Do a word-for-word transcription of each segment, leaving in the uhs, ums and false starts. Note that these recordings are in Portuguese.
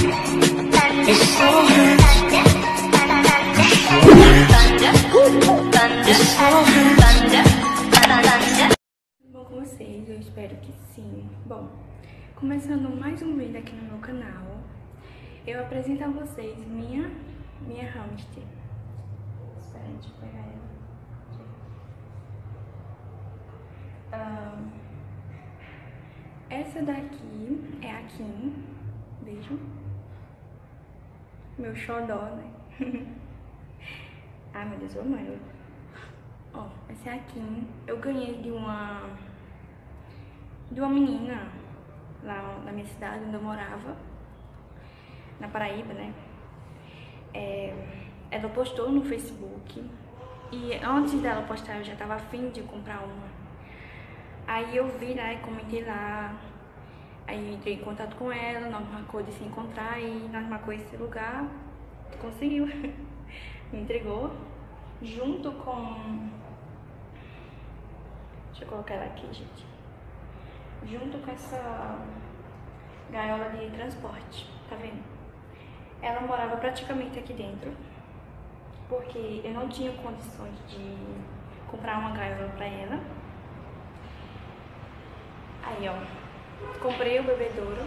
Bom com vocês, eu espero que sim. Bom, começando mais um vídeo aqui no meu canal, eu apresento a vocês minha, minha hamster. Espera, deixa eu pegar ela. Ah, essa daqui é a Kim. Beijo. Meu xodó, né? Ai, meu Deus, eu amo ela. Ó, essa é a Kim. Eu ganhei de uma de uma menina lá na minha cidade, onde eu morava, na Paraíba, né? É, ela postou no Facebook e antes dela postar eu já tava afim de comprar uma. Aí eu vi, né, comentei lá, aí entrei em contato com ela, nós marcou de se encontrar e nós marcou esse lugar, conseguiu, me entregou, junto com, deixa eu colocar ela aqui, gente, junto com essa gaiola de transporte, tá vendo? Ela morava praticamente aqui dentro, porque eu não tinha condições de comprar uma gaiola pra ela. Aí, ó, comprei o bebedouro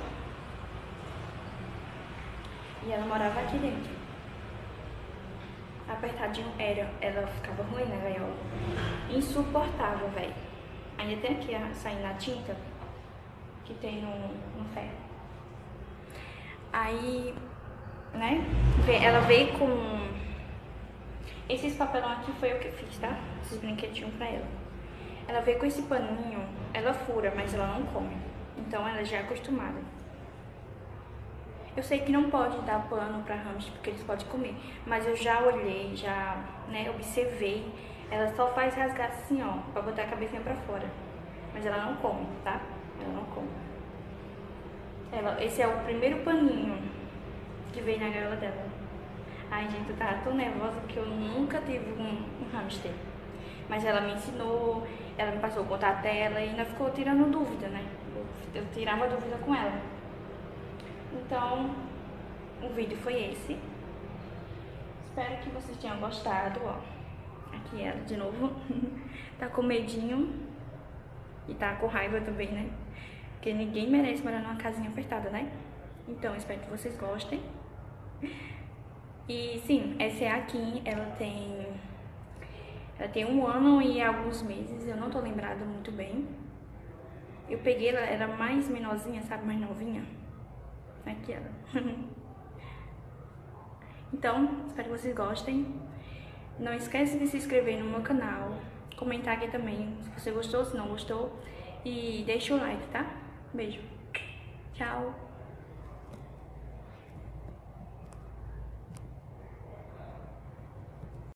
e ela morava aqui dentro. Apertadinho era, ela ficava ruim na gaiola. Insuportável, velho. Ainda tem aqui a, saindo a tinta que tem no, no ferro. Aí, né, ela veio com esses papelão aqui, foi eu que fiz, tá? Esses brinquedinhos pra ela. Ela veio com esse paninho, ela fura, mas ela não come. Então ela já é acostumada. Eu sei que não pode dar pano pra hamster, porque eles podem comer. Mas eu já olhei, já, né, observei. Ela só faz rasgar assim, ó, pra botar a cabecinha pra fora. Mas ela não come, tá? Ela não come. Ela, esse é o primeiro paninho que veio na gaiola dela. Ai, gente, eu tava tão nervosa porque eu nunca tive um, um hamster. Mas ela me ensinou, ela me passou o contato dela e ainda ficou tirando dúvida, né? Eu, eu tirava dúvida com ela. Então, o vídeo foi esse. Espero que vocês tenham gostado, ó. Aqui ela de novo. Tá com medinho e tá com raiva também, né? Porque ninguém merece morar numa casinha apertada, né? Então, espero que vocês gostem. E sim, essa é a Kim, ela tem... Ela tem um ano e alguns meses, eu não tô lembrada muito bem. Eu peguei ela, era mais menorzinha, sabe, mais novinha. Aqui ela. Então, espero que vocês gostem. Não esquece de se inscrever no meu canal, comentar aqui também se você gostou, se não gostou. E deixa o like, tá? Beijo. Tchau.